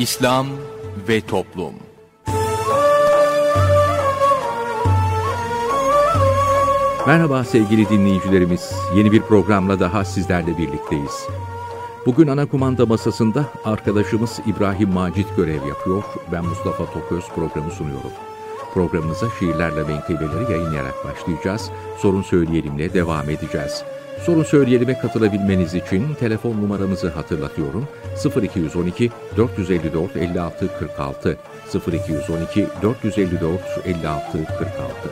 İslam ve Toplum. Merhaba sevgili dinleyicilerimiz. Yeni bir programla daha sizlerle birlikteyiz. Bugün ana kumanda masasında arkadaşımız İbrahim Macit görev yapıyor. Ben Mustafa Toköz programı sunuyorum. Programımıza şiirlerle menkıbeleri yayınlayarak başlayacağız. Sorun Söyleyelim'le devam edeceğiz. Sorun Söyleyelim'e katılabilmeniz için telefon numaramızı hatırlatıyorum. 0212 454 56 46 0212 454 56 46.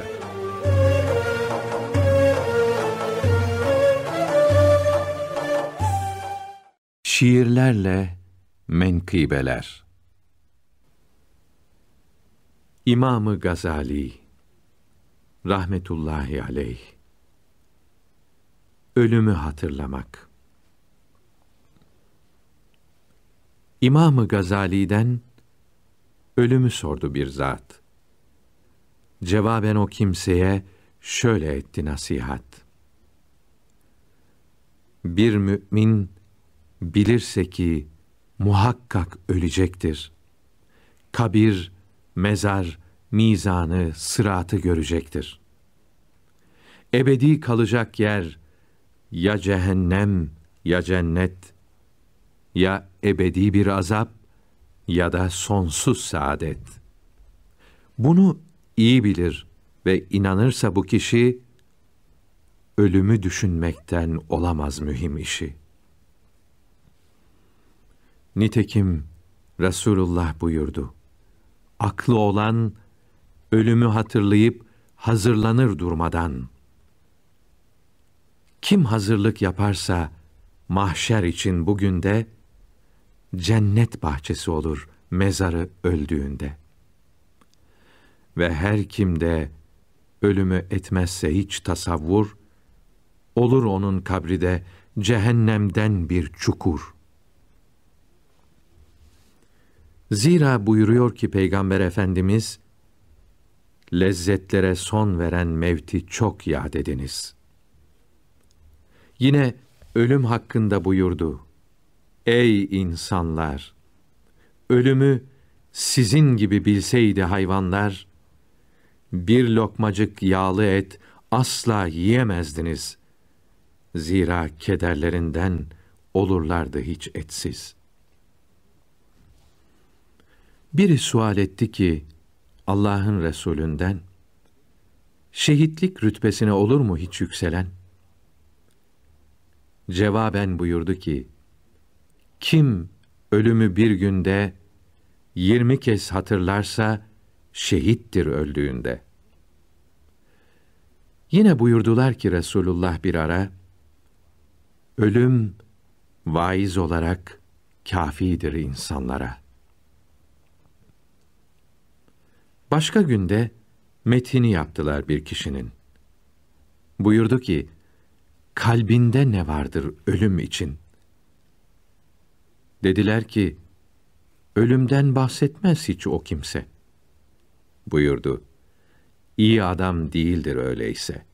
Şiirlerle menkıbeler. İmam-ı Gazali rahmetullahi aleyh. Ölümü hatırlamak. İmam-ı Gazali'den ölümü sordu bir zat. Cevaben o kimseye şöyle etti nasihat. Bir mümin bilirse ki muhakkak ölecektir. Kabir, mezar, mizanı, sıratı görecektir. Ebedi kalacak yer ya cehennem ya cennet, ya ebedi bir azap ya da sonsuz saadet. Bunu iyi bilir ve inanırsa bu kişi, ölümü düşünmekten olamaz mühim işi. Nitekim Resulullah buyurdu, aklı olan ölümü hatırlayıp hazırlanır durmadan. Kim hazırlık yaparsa mahşer için bugün de cennet bahçesi olur mezarı öldüğünde. Ve her kim de ölümü etmezse hiç tasavvur, olur onun kabri de cehennemden bir çukur. Zira buyuruyor ki Peygamber Efendimiz, lezzetlere son veren mevti çok yad ediniz. Yine ölüm hakkında buyurdu, ey insanlar! Ölümü sizin gibi bilseydi hayvanlar, bir lokmacık yağlı et asla yiyemezdiniz. Zira kederlerinden olurlardı hiç etsiz. Biri sual etti ki, Allah'ın Resulünden, şehitlik rütbesine olur mu hiç yükselen? Cevaben buyurdu ki, kim ölümü bir günde 20 kez hatırlarsa, şehittir öldüğünde. Yine buyurdular ki Resulullah bir ara, ölüm vaiz olarak kâfidir insanlara. Başka günde metini yaptılar bir kişinin. Buyurdu ki, kalbinde ne vardır ölüm için? Dediler ki, ölümden bahsetmez hiç o kimse. Buyurdu, iyi adam değildir öyleyse.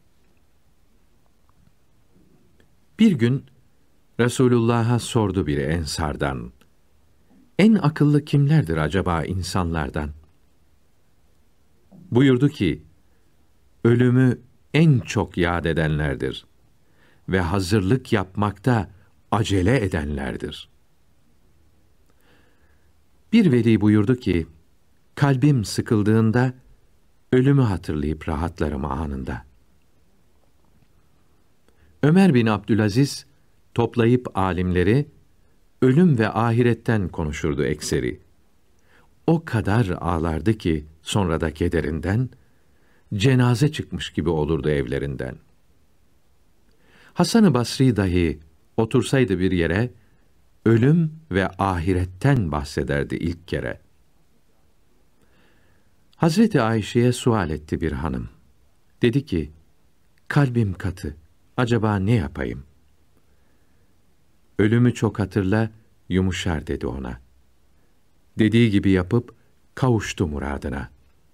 Bir gün Resulullah'a sordu biri Ensardan, en akıllı kimlerdir acaba insanlardan? Buyurdu ki, ölümü en çok yad edenlerdir ve hazırlık yapmakta acele edenlerdir. Bir veli buyurdu ki, kalbim sıkıldığında ölümü hatırlayıp rahatlarım anında. Ömer bin Abdülaziz toplayıp alimleri ölüm ve ahiretten konuşurdu ekseri. O kadar ağlardı ki sonra da kederinden cenaze çıkmış gibi olurdu evlerinden. Hasan-ı Basri dahi otursaydı bir yere ölüm ve ahiretten bahsederdi ilk kere. Hazreti Ayşe'ye sual etti bir hanım. Dedi ki, kalbim katı, acaba ne yapayım? Ölümü çok hatırla, yumuşar dedi ona. Dediği gibi yapıp kavuştu muradına.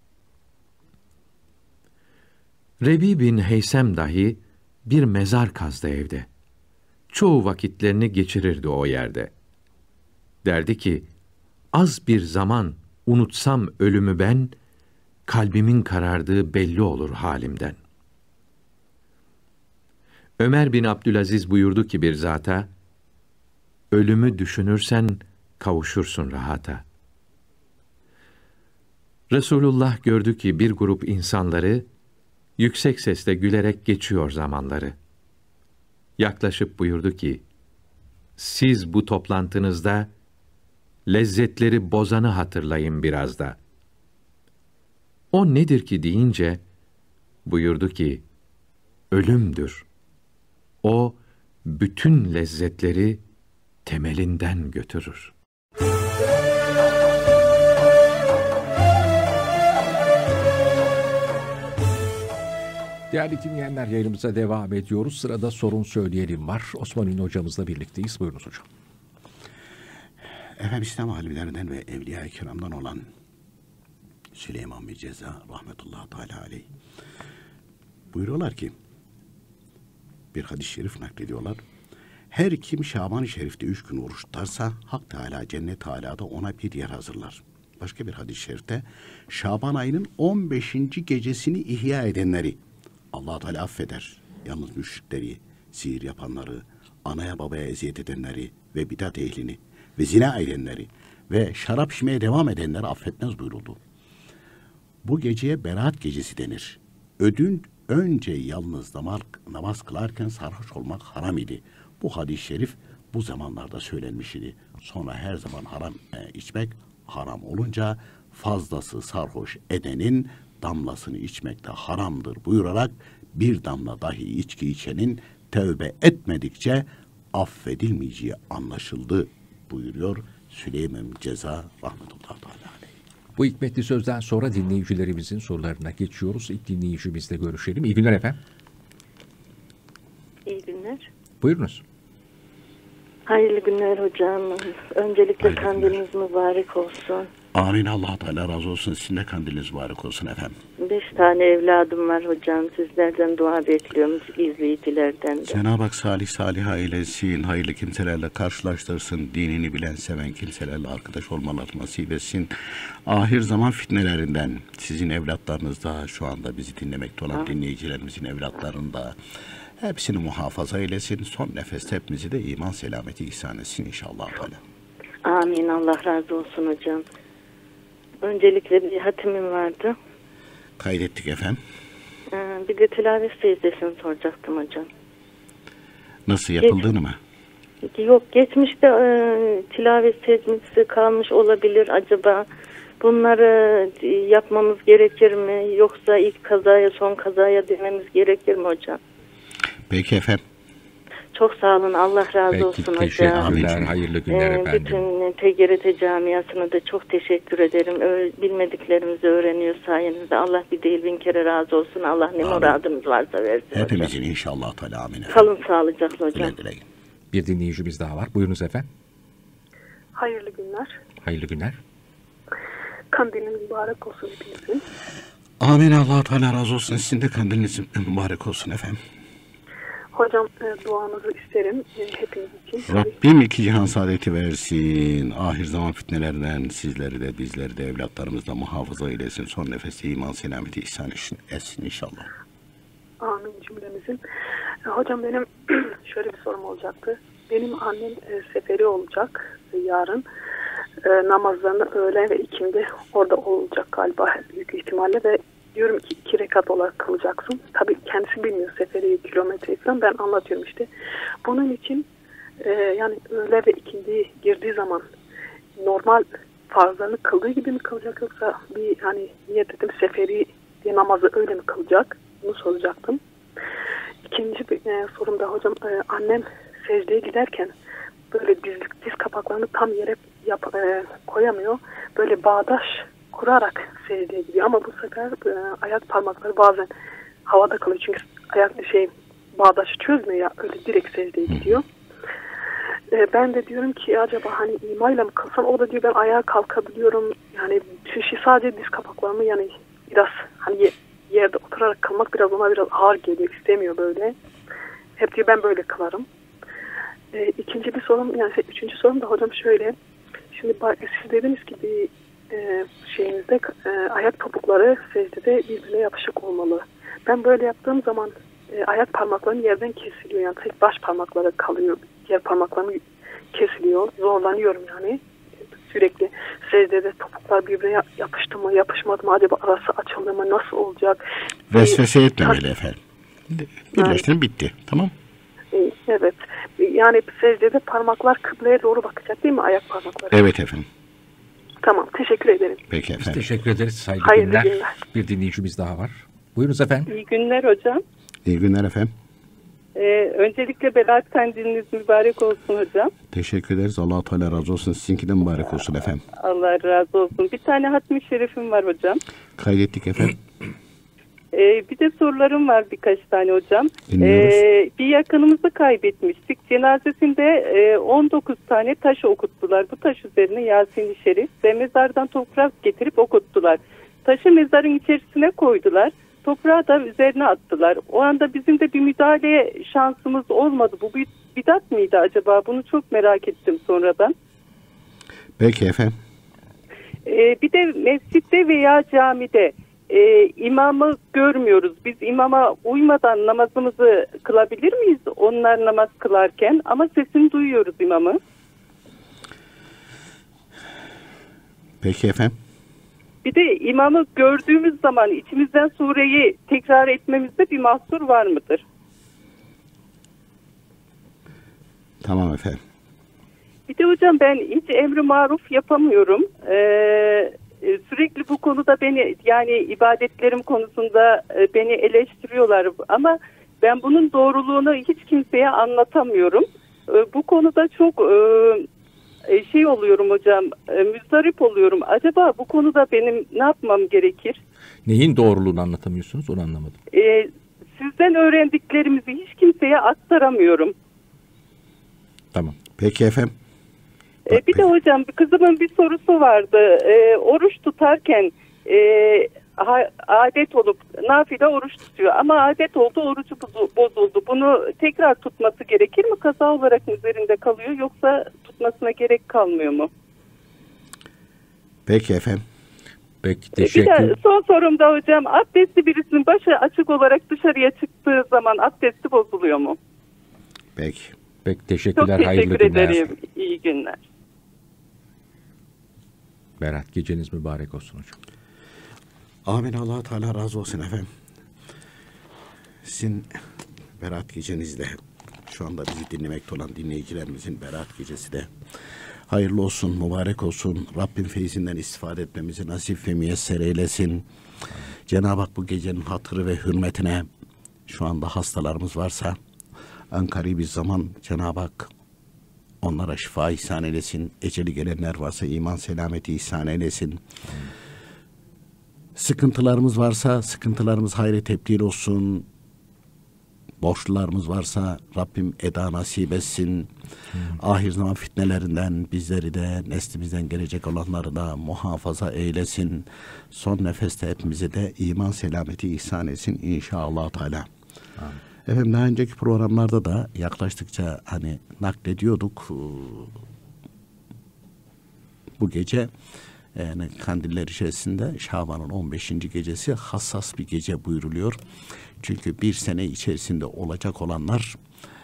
Rebi bin Heysem dahi bir mezar kazdı evde. Çoğu vakitlerini geçirirdi o yerde. Derdi ki, az bir zaman unutsam ölümü ben, kalbimin karardığı belli olur halimden. Ömer bin Abdülaziz buyurdu ki bir zata, ölümü düşünürsen kavuşursun rahata. Resulullah gördü ki bir grup insanları yüksek sesle gülerek geçiyor zamanları. Yaklaşıp buyurdu ki, siz bu toplantınızda lezzetleri bozanı hatırlayın biraz da. O nedir ki deyince, buyurdu ki, ölümdür. O, bütün lezzetleri temelinden götürür. Değerli dinleyenler, yayınımıza devam ediyoruz. Sırada sorun söyleyelim var. Osman Ünlü hocamızla birlikteyiz. Buyurunuz hocam. Efendim, İslam alimlerinden ve Evliya-i Kiram'dan olan Süleyman bin Ceza rahmetullahi teala aleyh buyuruyorlar ki, bir hadis-i şerif naklediyorlar. Her kim Şaban-ı Şerif'te 3 gün oruç tutarsa Hak Teala cennet alada ona bir yer hazırlar. Başka bir hadis-i şerifte Şaban ayının 15. gecesini ihya edenleri Allah Teala affeder. Yalnız müşrikleri, sihir yapanları, anaya babaya eziyet edenleri ve bidat ehlini ve zina edenleri ve şarap içmeye devam edenleri affetmez buyuruldu. Bu geceye Berat gecesi denir. Önce yalnız namaz kılarken sarhoş olmak haram idi. Bu hadis-i şerif bu zamanlarda söylenmiş idi. Sonra her zaman içmek haram olunca fazlası sarhoş edenin damlasını içmek de haramdır buyurarak bir damla dahi içki içenin tövbe etmedikçe affedilmeyeceği anlaşıldı buyuruyor Süleyman Ceza rahmetullahi teala aleyh. Bu hikmetli sözden sonra dinleyicilerimizin sorularına geçiyoruz. İlk dinleyicimizle görüşelim. İyi günler efendim. İyi günler. Buyurunuz. Hayırlı günler hocam. Öncelikle Hayırlı kandiliniz mübarek olsun. Amin. Allah Teala razı olsun. Sizin de kandiliniz mübarek olsun efendim. 5 tane evladım var hocam. Sizlerden dua bekliyorum. İzleyicilerden de. Cenab-ı Hak salih eylesin. Hayırlı kimselerle karşılaştırsın. Dinini bilen, seven kimselerle arkadaş olmaları nasip etsin. Ahir zaman fitnelerinden sizin evlatlarınız da, şu anda bizi dinlemekte olan dinleyicilerimizin evlatlarında hepsini muhafaza eylesin. Son nefeste hepimizi de iman selameti ihsan etsin inşallah. Amin. Allah razı olsun hocam. Öncelikle bir hatimim vardı. Kaydettik efendim. Bir de tilavet secdesini soracaktım hocam. Nasıl yapıldığını mı? Yok, geçmişte tilavet secdesi kalmış olabilir acaba. Bunları yapmamız gerekir mi? Yoksa ilk kazaya, son kazaya dememiz gerekir mi hocam? Peki efendim. Çok sağ olun. Allah razı Peki, olsun hocam. teşekkürler. Hayırlı günler efendim. Bütün TGRT camiasına da çok teşekkür ederim. Bilmediklerimizi öğreniyor sayenizde. Allah bir değil bin kere razı olsun. Allah ne muradımız varsa versin Hepimizin hocam. inşallah Teala amin efendim. Kalın sağlıcakla hocam. Güle güle. Bir dinleyicimiz daha var. Buyurunuz efendim. Hayırlı günler. Hayırlı günler. Kandiliniz mübarek olsun hepinizin. Amin. Allah Teala razı olsun. Sizin de kandiliniz mübarek olsun efendim. Hocam duanızı isterim hepiniz için. Rabbim iki cihan saadeti versin. Ahir zaman fitnelerden sizleri de bizleri de evlatlarımızı da muhafaza eylesin. Son nefeste iman selameti ihsan etsin inşallah. Amin cümlemizin. Hocam benim şöyle bir sorum olacaktı. Benim annem seferi olacak yarın. Namazlarını öğlen ve ikindi orada olacak galiba büyük ihtimalle ve diyorum ki 2 rekat olarak kılacaksın. Tabii kendisi bilmiyor seferi, kilometreyi falan, ben anlatıyorum işte. Bunun için yani öğle ve ikindi girdiği zaman normal farzlarını kıldığı gibi mi kılacak, yoksa bir hani niyet ettim seferi diye namazı öyle mi kılacak? Bunu soracaktım. İkinci bir sorum da hocam, annem secdeye giderken böyle diz kapaklarını tam yere koyamıyor. Böyle bağdaş kurarak secdeye gidiyor ama bu sefer ayak parmakları bazen havada kalıyor çünkü bağdaşı çözmüyor ya, öyle direkt secdeye gidiyor. Ben de diyorum ki acaba hani imayla mı kılsam, o da diyor ben ayağa kalkabiliyorum yani sadece diz kapaklarımı yani biraz hani yerde oturarak kılmak biraz ona biraz ağır geliyor, istemiyor böyle. Hep diyor ben böyle kılarım. İkinci bir sorum, yani üçüncü sorum da hocam şöyle. Şimdi siz dediniz ki bir şeyinizde ayak topukları secdede birbirine yapışık olmalı. Ben böyle yaptığım zaman ayak parmaklarım yerden kesiliyor. Yani tek baş parmakları kalıyor. Diğer parmaklarım kesiliyor. Zorlanıyorum yani. Sürekli secdede topuklar birbirine yapıştı mı, yapışmadı mı, acaba arası açıldı mı, nasıl olacak? Vesvese etmemeli efendim. Birleştirin, bitti. Tamam. Evet. Yani secdede parmaklar kıbleye doğru bakacak değil mi, ayak parmakları? Evet efendim. Tamam, teşekkür ederim. Peki efendim. Teşekkür ederiz. Hayırlı günler. Bir dinleyicimiz daha var. Buyurunuz efendim. İyi günler hocam. İyi günler efendim. Öncelikle Berat Kandiliniz mübarek olsun hocam. Teşekkür ederiz. Allah-u Teala razı olsun. Sizinki de mübarek olsun efendim. Allah razı olsun. Bir tane hatmi şerifim var hocam. Kaydettik efendim. Bir de sorularım var birkaç tane hocam. Dinliyoruz. Bir yakınımızı kaybetmiştik. Cenazesinde 19 tane taş okuttular. Bu taş üzerine Yasin-i Şerif ve mezardan toprak getirip okuttular. Taşı mezarın içerisine koydular. Toprağı da üzerine attılar. O anda bizim de bir müdahale şansımız olmadı. Bu bir bidat mıydı acaba? Bunu çok merak ettim sonradan. Peki efendim. Bir de mescitte veya camide imamı görmüyoruz. Biz imama uymadan namazımızı kılabilir miyiz? Onlar namaz kılarken, ama sesini duyuyoruz imamı. Peki efendim. Bir de imamı gördüğümüz zaman içimizden sureyi tekrar etmemizde bir mahsur var mıdır? Tamam efendim. Bir de hocam ben hiç emri maruf yapamıyorum. Sürekli bu konuda beni, yani ibadetlerim konusunda beni eleştiriyorlar. Ama ben bunun doğruluğunu hiç kimseye anlatamıyorum. Bu konuda çok şey oluyorum hocam, müzdarip oluyorum. Acaba bu konuda benim ne yapmam gerekir? Neyin doğruluğunu anlatamıyorsunuz, onu anlamadım. Sizden öğrendiklerimizi hiç kimseye aktaramıyorum. Tamam. Peki efendim. Bir de hocam kızımın bir sorusu vardı. Oruç tutarken adet olup nafile oruç tutuyor ama adet oldu, orucu bozuldu. Bunu tekrar tutması gerekir mi? Kaza olarak mı üzerinde kalıyor, yoksa tutmasına gerek kalmıyor mu? Peki efendim. Peki, Bir teşekkür. de son sorumda hocam, abdestli birisinin başı açık olarak dışarıya çıktığı zaman abdesti bozuluyor mu? Peki. Peki, teşekkürler. Çok Hayırlı teşekkür günler. ederim. İyi günler. Berat, geceniz mübarek olsun hocam. Amin. Allah-u Teala razı olsun efendim. Sizin Berat gecenizde, şu anda bizi dinlemekte olan dinleyicilerimizin Berat gecesi de hayırlı olsun, mübarek olsun. Rabbim feyzinden istifade etmemizi nasip ve müyesser eylesin. Cenab-ı Hak bu gecenin hatırı ve hürmetine, şu anda hastalarımız varsa Ankara'yı bir zaman Cenab-ı Hak onlara şifa ihsan eylesin. Eceli gelenler varsa iman selameti ihsan eylesin. Sıkıntılarımız varsa sıkıntılarımız hayra tebdil olsun. Borçlularımız varsa Rabbim eda nasip etsin. Ahir zaman fitnelerinden bizleri de neslimizden gelecek olanları da muhafaza eylesin. Son nefeste hepimize de iman selameti ihsan etsin inşallah Teala. Amin. Efendim, daha önceki programlarda da yaklaştıkça hani naklediyorduk. Bu gece yani kandiller içerisinde Şaban'ın 15. gecesi hassas bir gece buyruluyor. Çünkü bir sene içerisinde olacak olanlar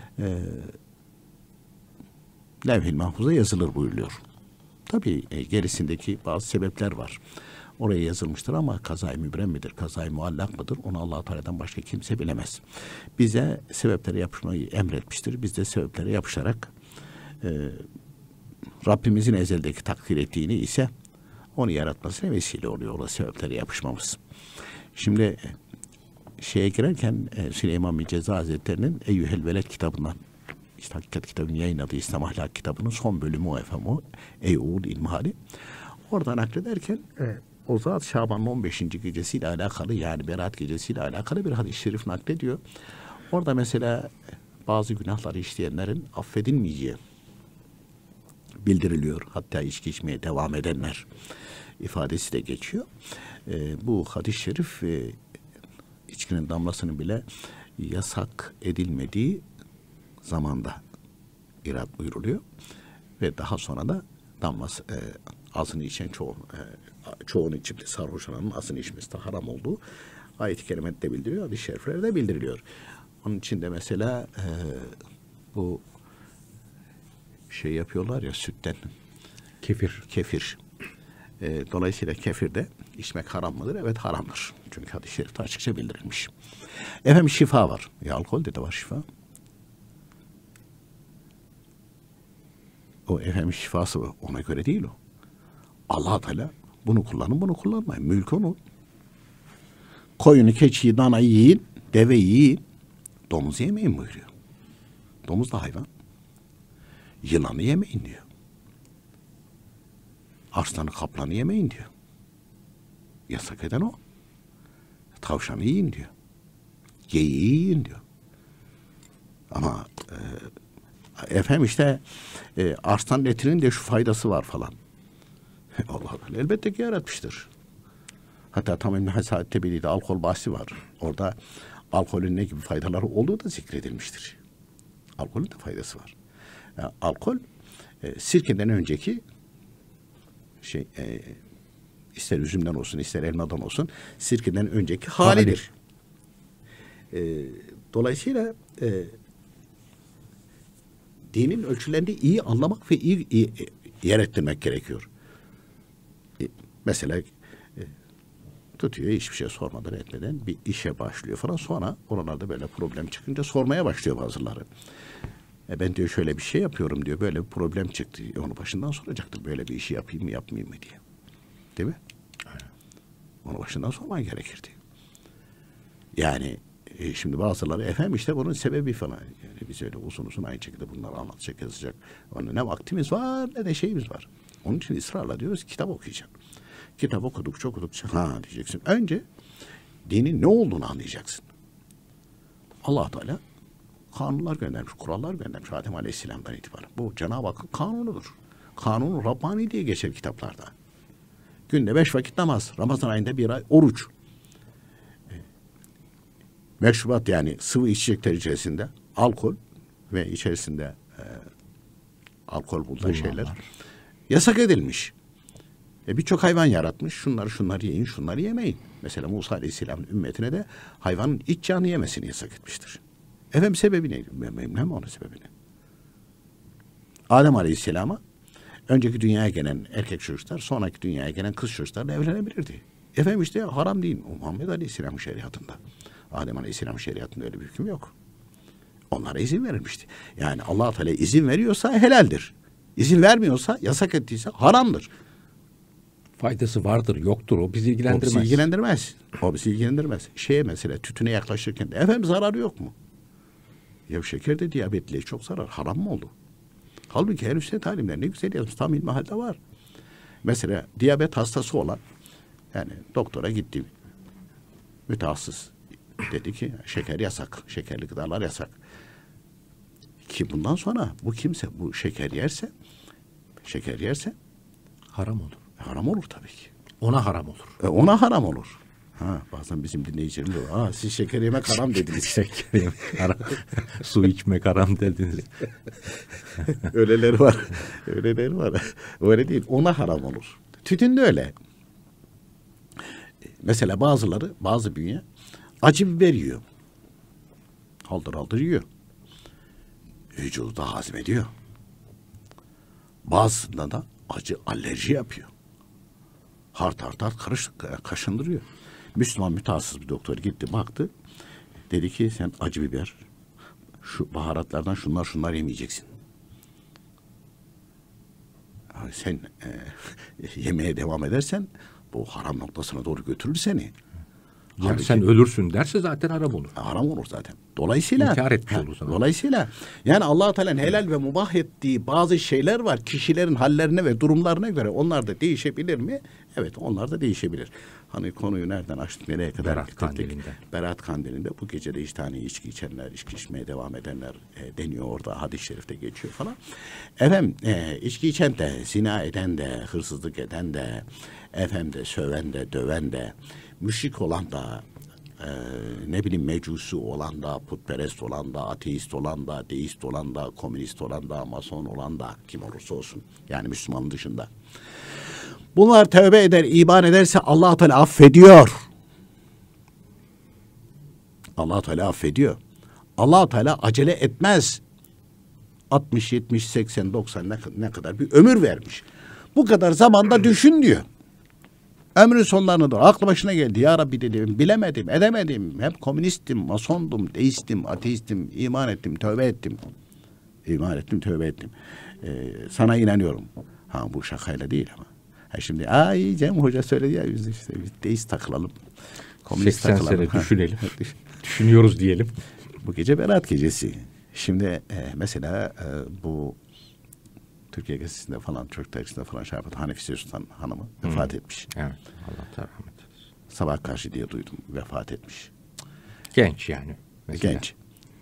levh-i mahfuza yazılır buyuruluyor. Tabii gerisindeki bazı sebepler var. Oraya yazılmıştır ama kazayı mübrem midir, kazayı muallak mıdır? Onu Allah-u Teala'dan başka kimse bilemez. Bize sebeplere yapışmayı emretmiştir. Biz de sebeplere yapışarak Rabbimizin ezeldeki takdir ettiğini ise onu yaratmasına vesile oluyor o sebeplere yapışmamız. Şimdi şeye girerken Süleyman bin Ceza Hazretleri'nin Eyyühel Veled kitabından, işte Hakikat kitabının yayınladığı İslam Ahlak kitabının son bölümü o efendim, o Eyyul İlmihali. Oradan naklederken o zat Şaban'ın 15. gecesiyle alakalı, yani Berat gecesiyle alakalı bir hadis-i şerif naklediyor. Orada mesela bazı günahları işleyenlerin affedilmeyeceği bildiriliyor. Hatta içki içmeye devam edenler ifadesi de geçiyor. Bu hadis-i şerif içkinin damlasının bile yasak edilmediği zamanda irad buyuruluyor. Ve daha sonra da damlası azını içen çoğunu içip de sarhoş olanın azını içmesi de haram olduğu ayet-i kerimede bildiriyor, hadis-i şeriflerde bildiriliyor. Onun için de mesela bu şey yapıyorlar ya, sütten kefir. Dolayısıyla kefir de içmek haram mıdır? Evet, haramdır. Çünkü hadis-i şerifte açıkça bildirilmiş. Efendim, şifa var. Alkolde de var şifa. O efendim şifası ona göre değil o. Allah Teala bunu kullanın, bunu kullanmayın. Mülk onun. Koyunu, keçiyi, danayı yiyin, deve yiyin. Domuz yemeyin buyuruyor. Domuz da hayvan. Yılanı yemeyin diyor. Arslanı, kaplanı yemeyin diyor. Yasak eden o. Tavşanı yiyin diyor. Geyiği yiyin diyor. Ama efendim işte arslan etinin de şu faydası var falan. Allah elbette ki yaratmıştır. Hatta tam İbn-i Hasaat Tebeli'de alkol bahsi var. Orada alkolün ne gibi faydaları olduğu da zikredilmiştir. Alkolün de faydası var. Yani alkol sirkeden önceki ister üzümden olsun, ister elmadan olsun, sirkeden önceki halidir. Dolayısıyla dinin ölçülerini iyi anlamak ve iyi yer ettirmek gerekiyor. Mesela tutuyor, hiçbir şey sormadan etmeden bir işe başlıyor falan. Sonra oralarda böyle problem çıkınca sormaya başlıyor bazıları. Ben diyor şöyle bir şey yapıyorum diyor. Böyle bir problem çıktı. Onu başından soracaktır. Böyle bir işi yapayım mı yapmayayım mı diye. Değil mi? Onu başından sorman gerekirdi. Yani şimdi bazıları efendim işte bunun sebebi falan. Yani biz öyle uzun aynı şekilde bunları anlatacak, yazacak. Onun ne vaktimiz var ne de şeyimiz var. Onun için ısrarla diyoruz kitap okuyacağım. Kitap okudukça diyeceksin. Önce dinin ne olduğunu anlayacaksın. Allah Teala kanunlar göndermiş, kurallar göndermiş Adem Aleyhisselam'dan itibaren. Bu Cenab-ı Hakk'ın kanunudur. Kanun-u Rabbani diye geçer kitaplarda. Günde 5 vakit namaz, Ramazan ayında 1 ay oruç. Meşrubat yani sıvı içecekler içerisinde alkol ve içerisinde alkol bulunan şeyler yasak edilmiş. Birçok hayvan yaratmış. Şunları yiyin, şunları yemeyin. Mesela Musa Aleyhisselam'ın ümmetine de hayvanın iç canı yemesini yasak etmiştir. Efendim sebebi neydi? Bilmem onun sebebini. Adem Aleyhisselam'a önceki dünyaya gelen erkek çocuklar, sonraki dünyaya gelen kız çocuklarla evlenebilirdi. Efendim işte haram değil. Muhammed Aleyhisselam'ın şeriatında. Adem Aleyhisselam'ın şeriatında öyle bir hüküm yok. Onlara izin verilmişti. Yani Allah Teala izin veriyorsa helaldir. İzin vermiyorsa, yasak ettiyse haramdır. Faydası vardır, yoktur. O bizi ilgilendirmez. O bizi ilgilendirmez. Mesela tütüne yaklaşırken de efendim zararı yok mu? Ya şekerde diyabetliğe çok zarar. Haram mı oldu? Halbuki her üstet alimler ne güzel yazmış. Tam ilmi halde var. Mesela diyabet hastası olan, yani doktora gitti. Mütehassıs dedi ki şeker yasak. Şekerli gıdalar yasak. Ki bundan sonra bu kimse bu şeker yerse haram olur. Haram olur tabii ki. Ona haram olur. Ona haram olur. Bazen bizim dinleyicilerimiz olur. Siz şeker yemek haram dediniz. Şeker yemek haram. Su içmek haram dediniz. Öyleleri var. Öyle değil. Ona haram olur. Tütün de öyle. Mesela bazı bünye acı biber yiyor. Haldır yiyor. Vücudu da hazmediyor. Bazısında da acı alerji yapıyor. Hart kaşındırıyor. Müslüman mütehassıs bir doktor gitti baktı. Dedi ki sen acı biber, şu baharatlardan şunlar yemeyeceksin. Yani sen yemeye devam edersen bu haram noktasına doğru götürür seni. Yani sen ölürsün derse zaten haram olur. Haram olur zaten. Dolayısıyla İnkar etmiş olursun. Dolayısıyla yani Allah Teala'nın helal ve mubah ettiği bazı şeyler var. Kişilerin hallerine ve durumlarına göre onlar da değişebilir mi? Evet, onlar da değişebilir. Hani konuyu nereden açtık, nereye kadar gittik? Berat Kandili'nde bu gece de işte hani içki içenler, içki içmeye devam edenler deniyor orada. Hadis-i şerifte geçiyor falan. Efendim içki içen de, zina eden de, hırsızlık eden de, efendim de, söven de, döven de, müşrik olan da, ne bileyim mecusi olan da, putperest olan da, ateist olan da, deist olan da, komünist olan da, mason olan da, kim olursa olsun. Yani Müslümanın dışında. Bunlar tövbe eder, iman ederse Allah Teala affediyor. Allah Teala affediyor. Allah Teala acele etmez. 60, 70, 80, 90 ne kadar bir ömür vermiş. Bu kadar zamanda düşün diyor. Ömrün sonlarına doğru aklı başına geldi. Ya Rabbi dedim, bilemedim, edemedim. Hep komünistim, masondum, deistim, ateistim, iman ettim, tövbe ettim. İman ettim, tövbe ettim. Sana inanıyorum. Ha bu şakayla değil ama. Ha şimdi ay Cem Hoca söyledi ya biz işte biz deist takılalım. Komünist 80 takılalım. sene düşünelim. Düşünüyoruz diyelim. Bu gece Berat gecesi. Şimdi mesela bu Türkiye Gazetesi'nde falan, Türk Dergisi'nde falan şey yaptı. Hanefi Sultan Hanım'ı vefat etmiş. Evet. Allah rahmet eylesin. Sabah karşı diye duydum. Vefat etmiş. Genç yani. Mesela. Genç.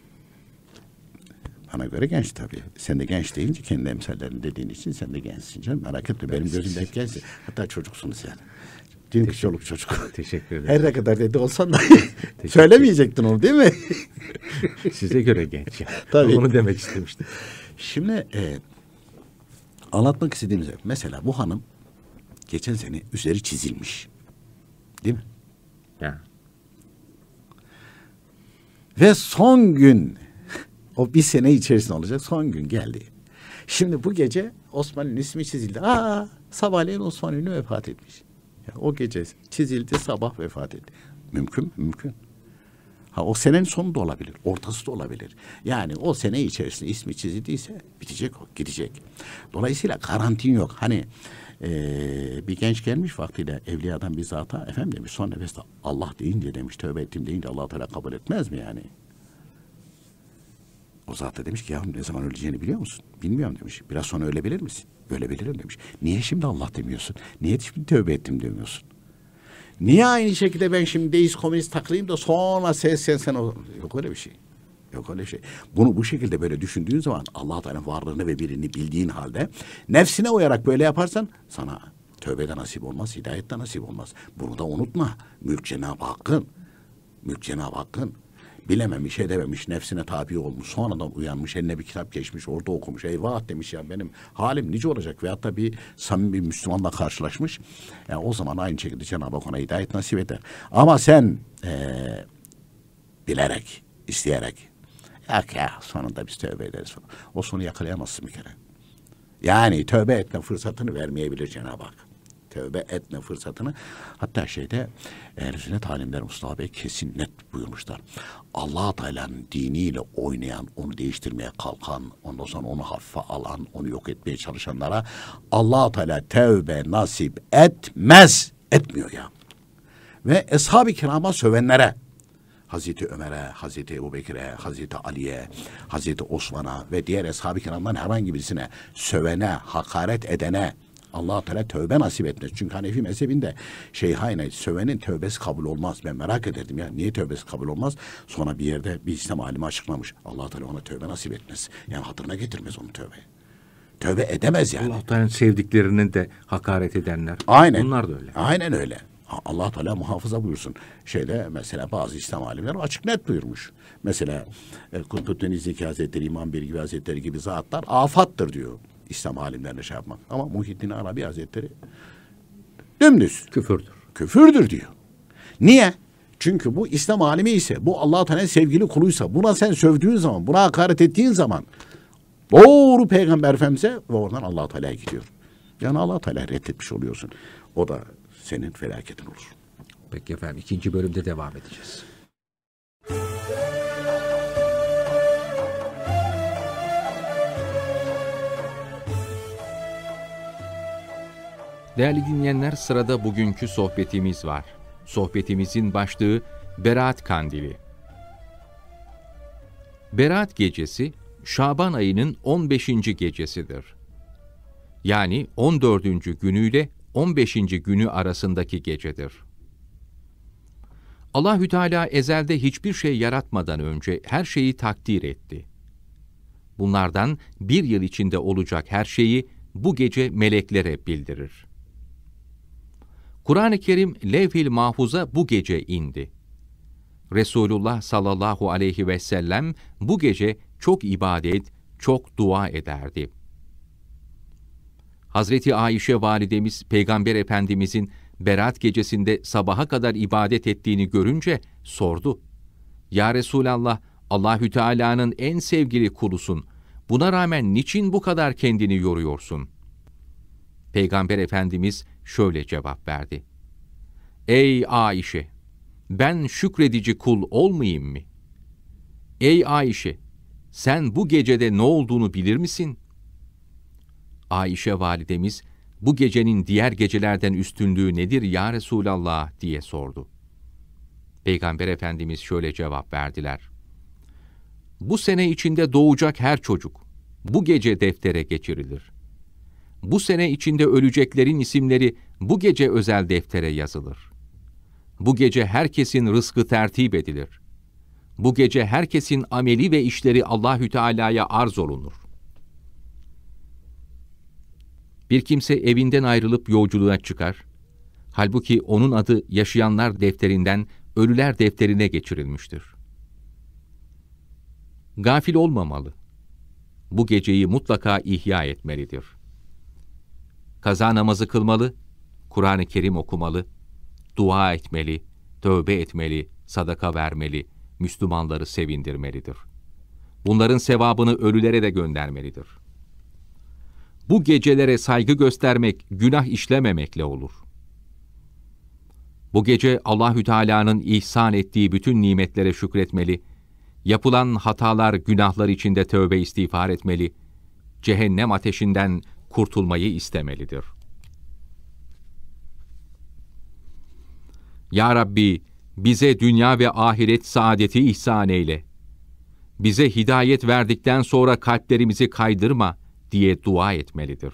Bana göre genç tabii. Sen de genç deyince kendi emsallerini dediğin için sen de gençsin canım. Merak etme. Benim gözümde hep gençsin. Hatta çocuksunuz yani. Çünkü çoluk çocuk. Teşekkür ederim. Her ne kadar dedi olsan da söylemeyecektin onu değil mi? Size göre genç yani. Tabii. Onu demek istemiştim. Şimdi anlatmak istediğimiz mesela bu hanım geçen sene üzeri çizilmiş. Değil mi? Ya. Ve son gün o bir sene içerisinde olacak son gün geldi. Şimdi bu gece Osman'ın ismi çizildi. Sabahleyin Osman Ünlü vefat etmiş. Yani o gece çizildi, sabah vefat etti. Mümkün, mümkün. Ha o senenin sonu da olabilir, ortası da olabilir. Yani o sene içerisinde ismi çizildiyse bitecek o, gidecek. Dolayısıyla garantin yok. Hani bir genç gelmiş vaktiyle evliyadan bir zata, efendim demiş son nefeste Allah deyince demiş, tövbe ettim deyince Allah Teala kabul etmez mi yani? O zat da demiş ki ya ne zaman öleceğini biliyor musun? Bilmiyorum demiş. Biraz sonra ölebilir misin? Ölebilirim demiş. Niye şimdi Allah demiyorsun? Niye şimdi tövbe ettim demiyorsun? Niye aynı şekilde ben şimdi deist komünist takılayım da sonra sen yok öyle bir şey. Yok öyle şey. Bunu bu şekilde böyle düşündüğün zaman Allah Teala'nın varlığını ve birini bildiğin halde nefsine uyarak böyle yaparsan sana tövbe de nasip olmaz, hidayet de nasip olmaz. Bunu da unutma. Mülk Cenab-ı Hakk'ın. Mülk Cenab-ı Hakk'ın. Bilememiş, edememiş, nefsine tabi olmuş, sonradan uyanmış, eline bir kitap geçmiş, orada okumuş, eyvah demiş ya benim halim nice olacak veyahut da bir samimi bir Müslümanla karşılaşmış. Yani o zaman aynı şekilde Cenab-ı Hak ona hidayet nasip eder. Ama sen bilerek, isteyerek, yok ya sonunda biz tövbe ederiz falan. O sonu yakalayamazsın bir kere. Yani tövbe etme fırsatını vermeyebilir Cenab-ı Hak. Tövbe etme fırsatını. Hatta Ehl-i Sünnet alimler Mustafa Bey kesin net buyurmuşlar. Allah Teala'nın diniyle oynayan, onu değiştirmeye kalkan, ondan sonra onu hafife alan, onu yok etmeye çalışanlara Allah Teala tövbe nasip etmez. Etmiyor ya. Ve Eshab-ı Kiram'a sövenlere, Hazreti Ömer'e, Hazreti Ebubekir'e, Hazreti Ali'ye, Hazreti Osman'a ve diğer Eshab-ı Kiram'dan herhangi birisine sövene, hakaret edene Allah Teala tövbe nasip etmez. Çünkü Hanefi mezhebinde şeyhane sövenin tövbesi kabul olmaz. Ben merak ederdim ya niye tövbesi kabul olmaz? Sonra bir yerde bir İslam alimi açıklamış. Allah Teala ona tövbe nasip etmez. Yani hatırına getirmez onu tövbe. Tövbe edemez yani. Allah Teala'nın sevdiklerinin de hakaret edenler. Aynen. Bunlar da öyle. Aynen öyle. Allah Teala muhafaza buyursun. Mesela bazı İslam alimleri açık net buyurmuş. Mesela Kutbuddin İznik Hazretleri, İmam Birgi Hazretleri gibi zatlar afattır diyor. İslam alimlerine şey yapmak. Ama Muhyiddin Arabi Hazretleri dümdüz. Küfürdür. Küfürdür diyor. Niye? Çünkü bu İslam alimi ise, bu Allah-u Teala'nın sevgili kuluysa, buna sen sövdüğün zaman, buna hakaret ettiğin zaman doğru Peygamber Efendimiz'e ve oradan Allah-u Teala'ya gidiyor. Yani Allah-u Teala'yı reddetmiş oluyorsun. O da senin felaketin olur. Peki efendim, ikinci bölümde devam edeceğiz. Değerli dinleyenler, sırada bugünkü sohbetimiz var. Sohbetimizin başlığı Berat Kandili. Berat gecesi, Şaban ayının 15. gecesidir. Yani 14. günüyle 15. günü arasındaki gecedir. Allahü Teala ezelde hiçbir şey yaratmadan önce her şeyi takdir etti. Bunlardan bir yıl içinde olacak her şeyi bu gece meleklere bildirir. Kur'an-ı Kerim Levh-i Mahfuz'a bu gece indi. Resulullah sallallahu aleyhi ve sellem bu gece çok ibadet, çok dua ederdi. Hazreti Ayşe validemiz Peygamber Efendimizin Berat gecesinde sabaha kadar ibadet ettiğini görünce sordu. Ya Resulallah, Allahü Teala'nın en sevgili kulusun. Buna rağmen niçin bu kadar kendini yoruyorsun? Peygamber Efendimiz şöyle cevap verdi. Ey Ayşe, ben şükredici kul olmayayım mı? Ey Ayşe, sen bu gecede ne olduğunu bilir misin? Ayşe validemiz, bu gecenin diğer gecelerden üstünlüğü nedir ya Resulallah diye sordu. Peygamber Efendimiz şöyle cevap verdiler. Bu sene içinde doğacak her çocuk, bu gece deftere geçirilir. Bu sene içinde öleceklerin isimleri bu gece özel deftere yazılır. Bu gece herkesin rızkı tertip edilir. Bu gece herkesin ameli ve işleri Allahü Teala'ya arz olunur. Bir kimse evinden ayrılıp yolculuğa çıkar. Halbuki onun adı yaşayanlar defterinden ölüler defterine geçirilmiştir. Gafil olmamalı. Bu geceyi mutlaka ihya etmelidir. Kaza namazı kılmalı, Kur'an-ı Kerim okumalı, dua etmeli, tövbe etmeli, sadaka vermeli, Müslümanları sevindirmelidir. Bunların sevabını ölülere de göndermelidir. Bu gecelere saygı göstermek, günah işlememekle olur. Bu gece Allahü Teala'nın ihsan ettiği bütün nimetlere şükretmeli, yapılan hatalar, günahlar içinde tövbe istiğfar etmeli, cehennem ateşinden kurtulmayı istemelidir. Ya Rabbi, bize dünya ve ahiret saadeti ihsan eyle. Bize hidayet verdikten sonra kalplerimizi kaydırma diye dua etmelidir.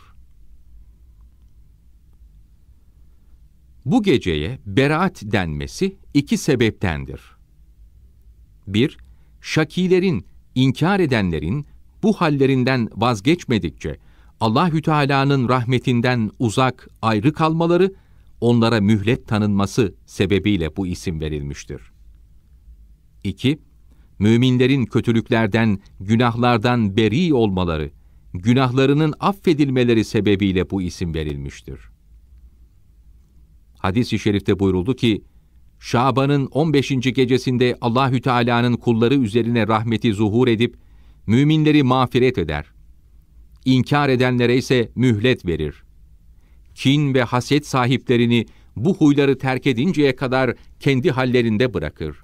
Bu geceye Berat denmesi iki sebeptendir. 1. Şakilerin, inkar edenlerin bu hallerinden vazgeçmedikçe Allahü Teala'nın rahmetinden uzak, ayrı kalmaları, onlara mühlet tanınması sebebiyle bu isim verilmiştir. 2. Müminlerin kötülüklerden, günahlardan beri olmaları, günahlarının affedilmeleri sebebiyle bu isim verilmiştir. Hadis-i şerifte buyuruldu ki, Şaban'ın 15. gecesinde Allahü Teala'nın kulları üzerine rahmeti zuhur edip, müminleri mağfiret eder. İnkar edenlere ise mühlet verir. Kin ve haset sahiplerini bu huyları terk edinceye kadar kendi hallerinde bırakır.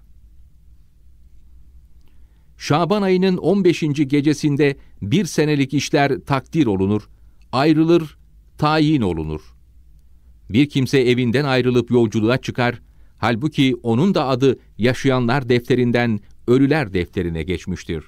Şaban ayının 15. gecesinde bir senelik işler takdir olunur, ayrılır, tayin olunur. Bir kimse evinden ayrılıp yolculuğa çıkar, halbuki onun da adı yaşayanlar defterinden ölüler defterine geçmiştir.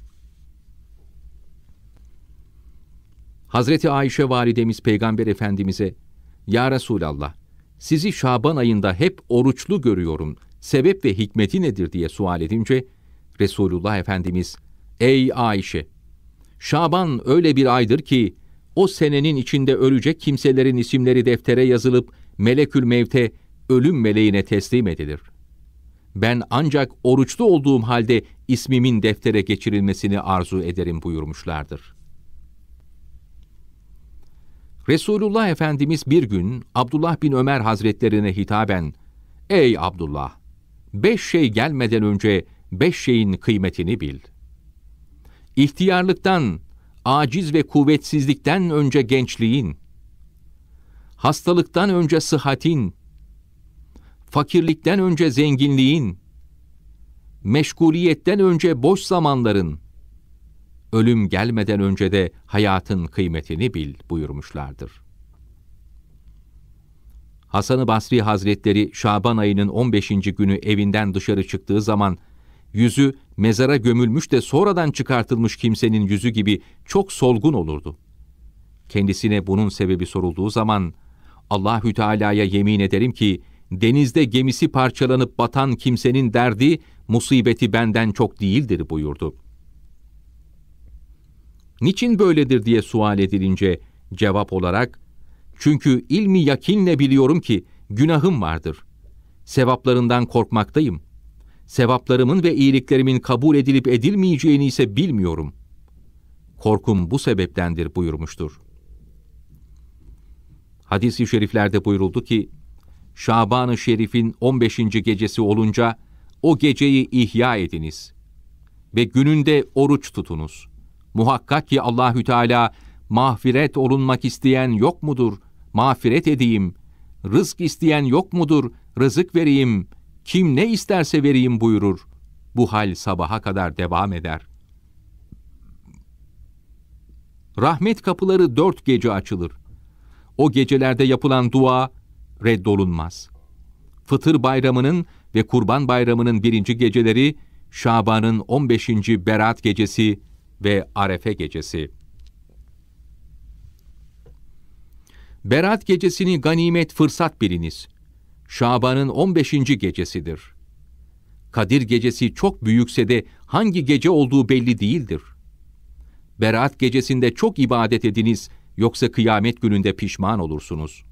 Hazreti Ayşe validemiz Peygamber Efendimiz'e, Ya Resulallah, sizi Şaban ayında hep oruçlu görüyorum, sebep ve hikmeti nedir diye sual edince, Resulullah Efendimiz, Ey Ayşe! Şaban öyle bir aydır ki, o senenin içinde ölecek kimselerin isimleri deftere yazılıp, Melekül Mevt'e, ölüm meleğine teslim edilir. Ben ancak oruçlu olduğum halde ismimin deftere geçirilmesini arzu ederim buyurmuşlardır. Resulullah Efendimiz bir gün Abdullah bin Ömer Hazretlerine hitaben, Ey Abdullah! 5 şey gelmeden önce 5 şeyin kıymetini bil. İhtiyarlıktan, aciz ve kuvvetsizlikten önce gençliğin, hastalıktan önce sıhhatin, fakirlikten önce zenginliğin, meşguliyetten önce boş zamanların, ölüm gelmeden önce de hayatın kıymetini bil buyurmuşlardır. Hasan-ı Basri Hazretleri Şaban ayının 15. günü evinden dışarı çıktığı zaman, yüzü mezara gömülmüş de sonradan çıkartılmış kimsenin yüzü gibi çok solgun olurdu. Kendisine bunun sebebi sorulduğu zaman, Allahü Teala'ya yemin ederim ki, denizde gemisi parçalanıp batan kimsenin derdi, musibeti benden çok değildir buyurdu. Niçin böyledir diye sual edilince, cevap olarak, çünkü ilmi yakinle biliyorum ki, günahım vardır. Sevaplarından korkmaktayım. sevaplarımın ve iyiliklerimin kabul edilip edilmeyeceğini ise bilmiyorum. Korkum bu sebeptendir buyurmuştur. Hadis-i şeriflerde buyuruldu ki, Şaban-ı Şerif'in 15. gecesi olunca o geceyi ihya ediniz ve gününde oruç tutunuz. Muhakkak ki Allahü Teala mağfiret olunmak isteyen yok mudur? Mağfiret edeyim. Rızk isteyen yok mudur? Rızık vereyim. Kim ne isterse vereyim buyurur. Bu hal sabaha kadar devam eder. Rahmet kapıları 4 gece açılır. O gecelerde yapılan dua reddolunmaz. Fıtır bayramının ve Kurban bayramının 1. geceleri, Şaban'ın 15. Berat gecesi ve Arefe gecesi. Berat gecesini ganimet fırsat biliniz. Şaban'ın 15. gecesidir. Kadir gecesi çok büyükse de hangi gece olduğu belli değildir. Berat gecesinde çok ibadet ediniz, yoksa kıyamet gününde pişman olursunuz.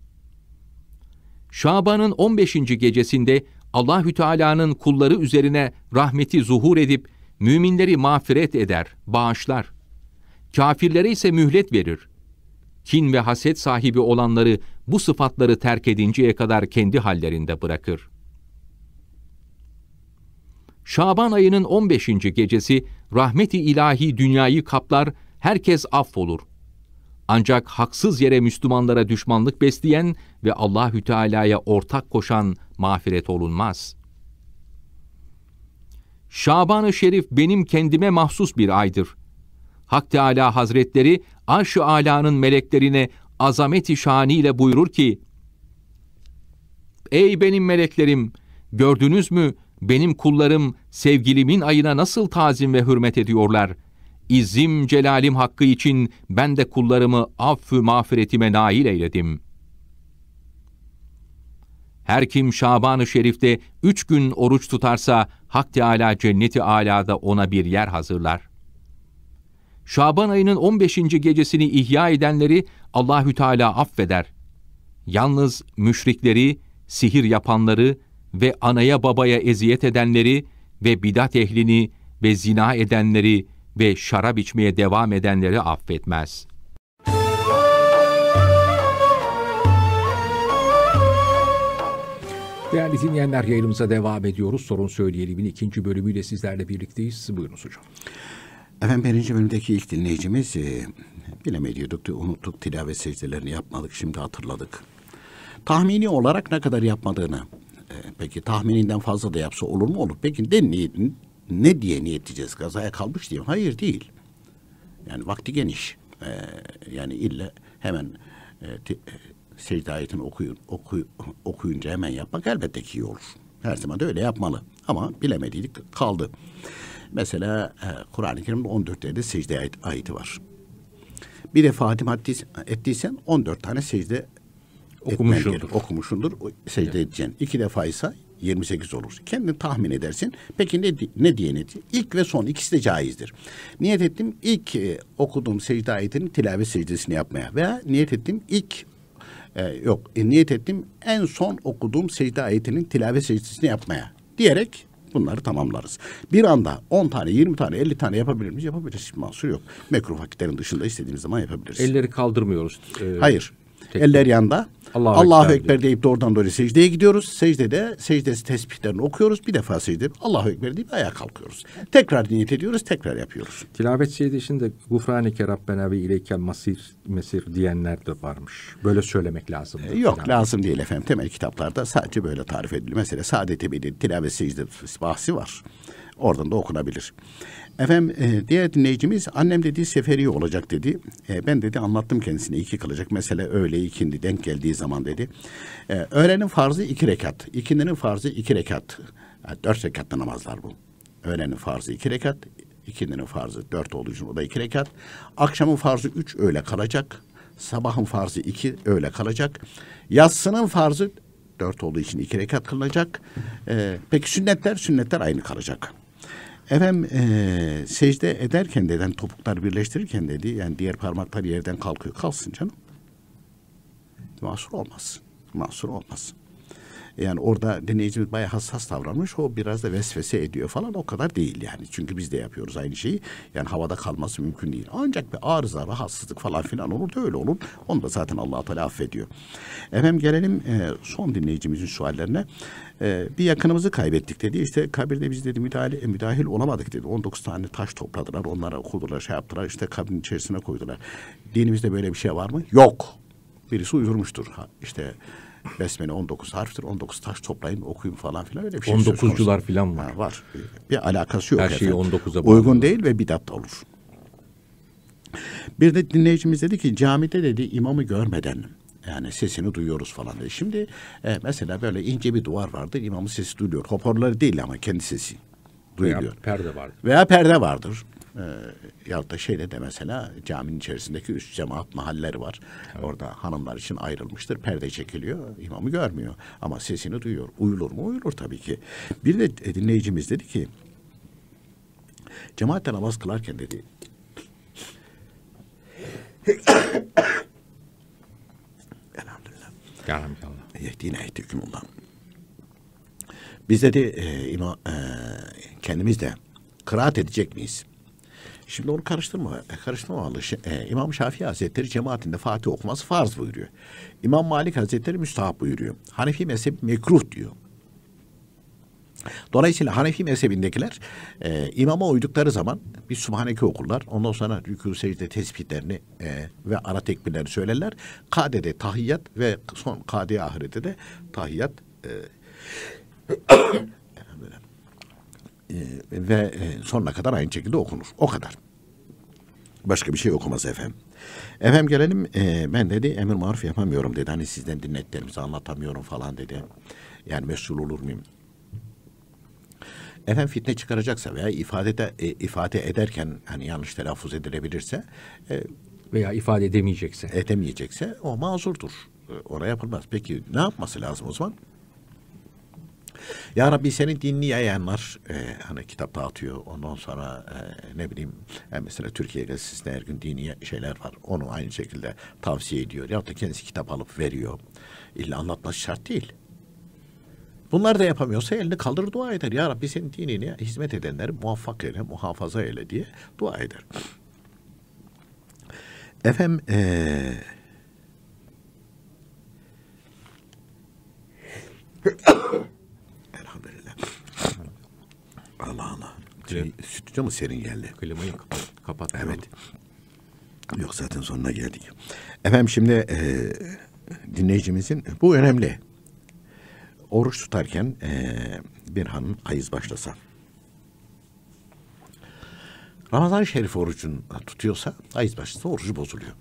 Şaban'ın 15. gecesinde Allahü Teala'nın kulları üzerine rahmeti zuhur edip müminleri mağfiret eder, bağışlar. Kafirlere ise mühlet verir. Kin ve haset sahibi olanları bu sıfatları terk edinceye kadar kendi hallerinde bırakır. Şaban ayının 15. gecesi rahmet-i ilahi dünyayı kaplar, herkes affolur. Ancak haksız yere Müslümanlara düşmanlık besleyen ve Allahü Teala'ya ortak koşan mağfiret olunmaz. Şaban-ı Şerif benim kendime mahsus bir aydır. Hak Teâlâ Hazretleri Arş-ı Âlâ'nın meleklerine azameti şaniyle buyurur ki, Ey benim meleklerim! Gördünüz mü benim kullarım sevgilimin ayına nasıl tazim ve hürmet ediyorlar? İzzim celalim hakkı için ben de kullarımı affü mağfiretime nail eyledim. Her kim Şaban-ı Şerif'te 3 gün oruç tutarsa Hak Teâlâ Cennet-i Âlâ'da ona bir yer hazırlar. Şaban ayının 15. gecesini ihya edenleri Allahü Teala affeder. Yalnız müşrikleri, sihir yapanları ve anaya babaya eziyet edenleri ve bidat ehlini ve zina edenleri ve şarap içmeye devam edenleri affetmez. Değerli dinleyenler, yayınımıza devam ediyoruz. Sorun Söyleyelim'in 2. bölümüyle sizlerle birlikteyiz. Buyurunuz hocam. Efendim 1. bölümdeki ilk dinleyicimiz bilemediyorduk, unuttuk, tilavet secdelerini yapmadık, şimdi hatırladık. Tahmini olarak ne kadar yapmadığını, peki tahmininden fazla da yapsa olur mu? Olur. Peki ne diye niyet edeceğiz? Kazaya kalmış diye. Hayır, değil. Yani vakti geniş. Yani illa hemen secde ayetini okuyunca hemen yapmak elbette ki iyi olur. Her zaman da öyle yapmalı. Ama bilemediydik, kaldı. Mesela Kur'an-ı Kerim'de 14 tane secde ayeti var. Bir defa hatim ettiysen 14 tane secde okumuşsundur, secde edeceksin. 2 defa ise 28 olur. Kendin tahmin edersin. Peki ne diye niyet? İlk ve son ikisi de caizdir. Niyet ettim ilk okuduğum secde ayetinin tilavet secdesini yapmaya veya niyet ettim niyet ettim en son okuduğum secde ayetinin tilavet secdesini yapmaya diyerek bunları tamamlarız. Bir anda 10 tane, 20 tane, 50 tane yapabilir miyiz? Yapabiliriz. Hiç mahsur yok. Mekruh vakitlerin dışında istediğimiz zaman yapabiliriz. Elleri kaldırmıyoruz. Hayır. Eller yanda. Allahu Ekber deyip doğrudan doğru secdeye gidiyoruz. Secdesi tesbihlerini okuyoruz. Bir defa secde edip Allahu Ekber deyip ayağa kalkıyoruz. Tekrar niyet ediyoruz, tekrar yapıyoruz. Tilavet secdesinde Gufraneke Rabbena ve ileykel mesir diyenler de varmış. Böyle söylemek lazım. Yok, lazım değil efendim. Temel kitaplarda sadece böyle tarif ediliyor. Mesela Saadet Ebedi tilavet secdesi bahsi var. Oradan da okunabilir. Efendim diğer dinleyicimiz annem dedi seferi olacak dedi. Ben dedi anlattım kendisine 2 kılacak. Mesela öğle ikindi denk geldiği zaman dedi. Öğlenin farzı 2 rekat. İkindinin farzı 2 rekat. 4 rekatlı namazlar bu. Öğlenin farzı 2 rekat. İkindinin farzı 4 olduğu için o da 2 rekat. Akşamın farzı 3 öğle kalacak. Sabahın farzı 2 öğle kalacak. Yatsının farzı 4 olduğu için 2 rekat kılınacak. Peki sünnetler aynı kalacak. Efendim secde ederken de topuklar birleştirirken dedi yani diğer parmaklar yerden kalkıyor. Kalsın canım. Mahsur olmaz. Yani orada dinleyicimiz bayağı hassas davranmış. O biraz da vesvese ediyor falan. O kadar değil yani. Çünkü biz de yapıyoruz aynı şeyi. Yani havada kalması mümkün değil. Ancak bir arıza, rahatsızlık falan filan olur da öyle olur. Onu da zaten Allah-u Teala affediyor. Efendim gelelim son dinleyicimizin suallerine. Bir yakınımızı kaybettik dedi. İşte kabirde biz dedi müdahil olamadık dedi. 19 tane taş topladılar. Onlara okudular, şey yaptılar. İşte kabrin içerisine koydular. Dinimizde böyle bir şey var mı? Yok. Birisi uydurmuştur. İşte Besmele 19 harftir. 19 taş toplayın, okuyun falan filan. Öyle bir şey 19'cular filan var. Var. Bir alakası yok. Her şeyi 19'a uygun değil ve bidat da olur. Bir de dinleyicimiz dedi ki camide dedi imamı görmeden yani sesini duyuyoruz falan dedi. Şimdi mesela böyle ince bir duvar vardır. İmamın sesi duyuluyor. Hoparlörü değil ama kendi sesi duyuluyor. Veya perde vardır. Veya perde vardır. Ya da şeyde de mesela caminin içerisindeki üst cemaat mahalleleri var. Evet. Orada hanımlar için ayrılmıştır. Perde çekiliyor. İmamı görmüyor. Ama sesini duyuyor. Uyulur mu? Uyulur tabii ki. Bir de dinleyicimiz dedi ki cemaatle namaz kılarken dedi elhamdülillah. Yehdine ehdikümullah. Biz dedi kendimiz de kıraat edecek miyiz? Şimdi onu karıştırmamalı. İmam Şafii Hazretleri cemaatinde Fatih okuması farz buyuruyor. İmam Malik Hazretleri müstahap buyuruyor. Hanefi mezhebi mekruh diyor. Dolayısıyla Hanefi mezhebindekiler imama uydukları zaman bir Sübhaneke okurlar. Ondan sonra rükû secde tespitlerini ve ara tekbirlerini söylerler. Kade'de tahiyyat ve son Kade-i ahirette de tahiyyat ve sonuna kadar aynı şekilde okunur. O kadar. Başka bir şey okumaz efendim. Efendim gelelim ben dedi emir maruf yapamıyorum dedi. Hani sizden dinlettiklerimizi anlatamıyorum falan dedi. Yani mesul olur muyum? Efendim fitne çıkaracaksa veya ifade ederken hani yanlış telaffuz edilebilirse veya ifade edemeyecekse o mazurdur. Oraya yapılmaz. Peki ne yapması lazım o zaman? Ya Rabbi senin dinini yayanlar hani kitap dağıtıyor. Ondan sonra ne bileyim mesela Türkiye Gazetesi'nde her gün dini şeyler var. Onu aynı şekilde tavsiye ediyor. Ya da kendisi kitap alıp veriyor. İlla anlatması şart değil. Bunlar da yapamıyorsa elini kaldırır dua eder. Ya Rabbi senin dinine hizmet edenleri muvaffak eyle, muhafaza eyle diye dua eder. Efendim elhamdülillah. Allah. Sütüce mi serin geldi? Klimayı kapat. Evet. Yok zaten sonuna geldik. Efendim şimdi dinleyicimizin bu önemli. Oruç tutarken bir hanım hayız başlasa. Ramazan-ı Şerif orucunu tutuyorsa hayız başlasa orucu bozuluyor.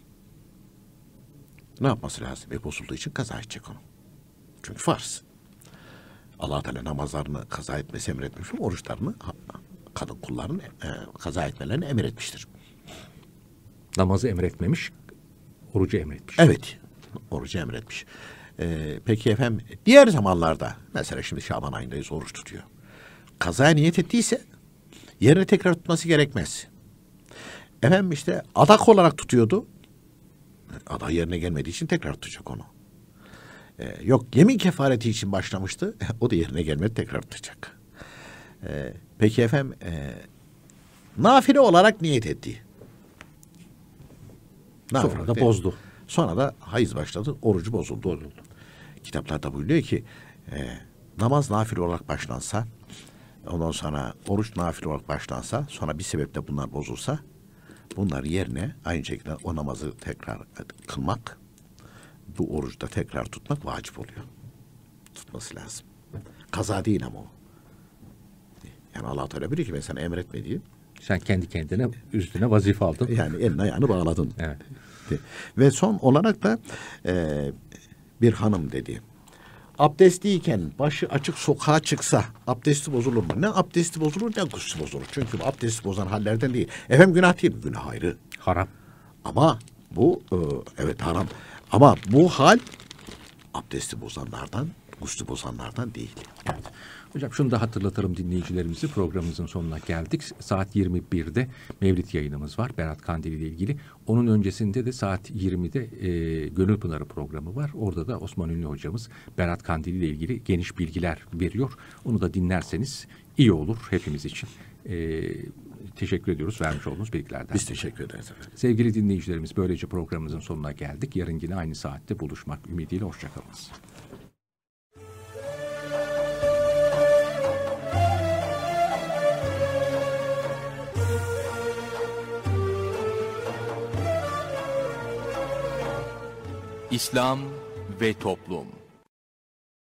Ne yapması lazım? Bozulduğu için kaza edecek onu. Çünkü farz. Allah Teala namazlarını kaza etmesi emretmiş ama oruçlarını kadın kulların kaza etmelerini emretmiştir. Namazı emretmemiş, orucu emretmiş. Evet, orucu emretmiş. Peki efendim diğer zamanlarda mesela şimdi Şaban ayındayız oruç tutuyor. Kazaya niyet ettiyse yerine tekrar tutması gerekmez. Efendim işte adak olarak tutuyordu. Adak yerine gelmediği için tekrar tutacak onu. Yok yemin kefareti için başlamıştı. O da yerine gelmedi tekrar tutacak. Peki efendim nafile olarak niyet etti. Sonra da bozdu. Sonra da hayız başladı. Orucu bozuldu. Kitaplarda buyuruyor ki namaz nafile olarak başlansa ondan sonra oruç nafile olarak başlansa sonra bir sebeple bunlar bozulsa bunların yerine aynı şekilde o namazı tekrar kılmak bu orucu da tekrar tutmak vacip oluyor. Tutması lazım. Kaza değil ama o. Yani Allah Teala biliyor ki ben sana emretmediğim. Sen kendi kendine üstüne vazife aldın. Yani elini ayağını bağladın. Evet. Ve son olarak da bir hanım dedi. Abdestliyken başı açık sokağa çıksa abdesti bozulur mu? Ne abdesti bozulur ne gusül bozulur. Çünkü abdesti bozan hallerden değil. Efendim günah değil mi? Günah ayrı. Haram. Ama bu evet haram. Ama bu hal abdesti bozanlardan, gusül bozanlardan değil. Evet. Hocam şunu da hatırlatalım dinleyicilerimizi, programımızın sonuna geldik. Saat 21'de Mevlid yayınımız var Berat Kandili ile ilgili. Onun öncesinde de saat 20'de Gönül Pınarı programı var. Orada da Osman Ünlü hocamız Berat Kandili ile ilgili geniş bilgiler veriyor. Onu da dinlerseniz iyi olur hepimiz için. Teşekkür ediyoruz vermiş olduğunuz bilgilerden. Biz teşekkür ederiz efendim. Sevgili dinleyicilerimiz, böylece programımızın sonuna geldik. Yarın yine aynı saatte buluşmak ümidiyle hoşçakalınız. İslam ve Toplum.